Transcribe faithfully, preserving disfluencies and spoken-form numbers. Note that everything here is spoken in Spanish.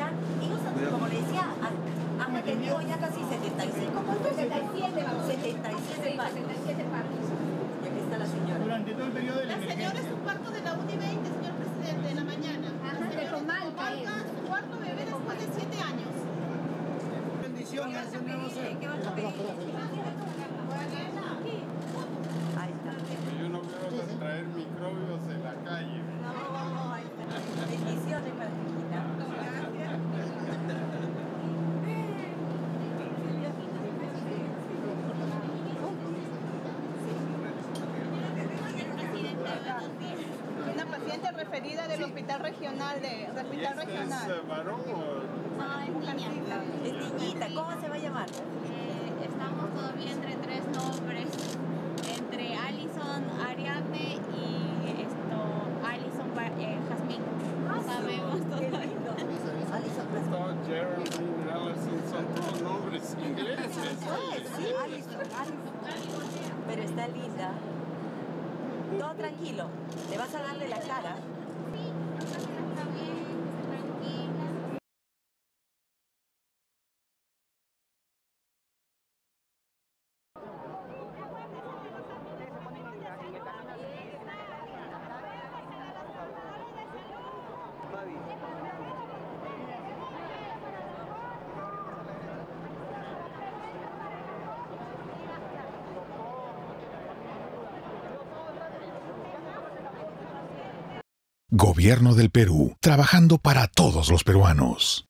Y como le decía, Ana tenía ya casi setenta y cinco, setenta y siete, setenta y siete partos. Y aquí está la señora. Durante todo el periodo de la La señora es un parto de la U N I veinte, señor presidente, de la mañana. Ajá, de Comalca es. Su cuarto bebé después de siete años. bendiciones. ¿Qué vas a pedir? Ahí está. Yo no quiero traer microbios en la calle. No, ahí está. Bendiciones para ti, hijita. Una paciente referida del hospital regional de ¿Y hospital este regional. es varón o...? No, es niña. Es niñita, ¿cómo se va a llamar? Eh, estamos todavía entre tres nombres, entre Alison Ariadne y esto, Alison eh, Jazmín. No sabemos todavía. Alison Todo Geraldine, Allison, son todos nombres ingleses. Sí, Alison, Alison. Pero está linda. Todo tranquilo. Le vas a darle la cara. Está bien, tranquila. Gobierno del Perú, trabajando para todos los peruanos.